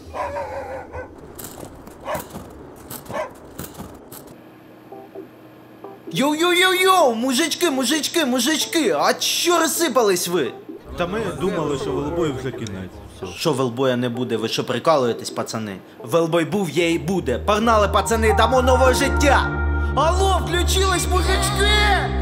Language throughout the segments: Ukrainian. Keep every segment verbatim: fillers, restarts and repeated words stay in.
Йоу-йоу-йоу-йоу, мужички, мужички, мужички, а чо розсипались ви? Та ми думали, що Велбою вже кінець. Що Велбоя не буде, ви що прикалуєтесь, пацани? Велбой був, є і буде. Погнали, пацани, дамо нове життя! Алло, включились, мужички!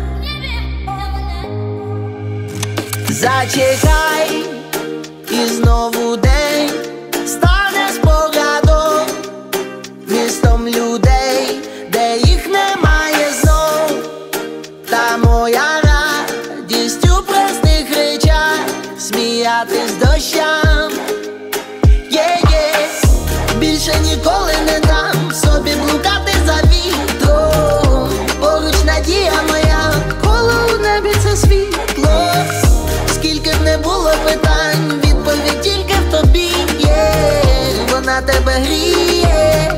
Зачекай, і знову день стане спогадом, містом людей, де їх немає знов. Та моя радість у простих речах, сміятись дощам. Є-є, більше ніколи не дам собі блукати за вітром. Поруч надія моя, коло у небі це світло. Скільки б не було питань, відповідь тільки в тобі є. Вона тебе гріє.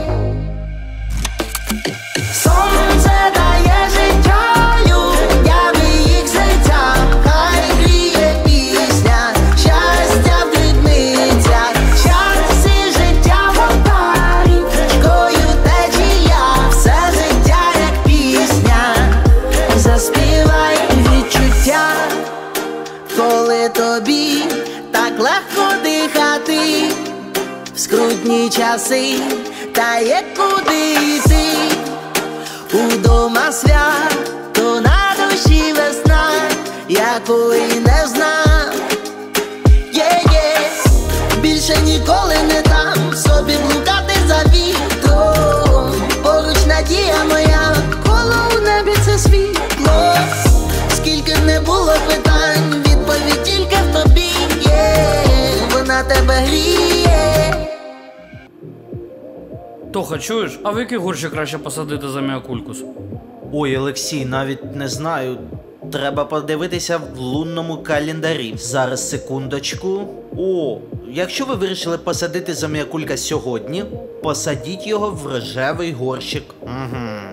Сонце дає життя людям і їх серцям. Хай гріє пісня, щастя в дрібницях. Щас і життя в алтарі, річкою течія. Все життя як пісня, заспівай відчуття. Коли тобі так легко дихати в скрутні часи, та є куди йти. Удома свято, на душі весна, якої не знав. Є-є, більше ніколи не дам собі блукати за вітром. Поруч надія моя, коло у небі це світло. Скільки б не було питань, відповідь тільки в тобі є. Вона тебе гріє. Тоха, чуєш? А в який горщик краще посадити за міакулькус? Ой, Олексій, навіть не знаю. Треба подивитися в лунному календарі. Зараз, секундочку. О, якщо ви вирішили посадити заміакулька сьогодні, посадіть його в рожевий горщик. Угу.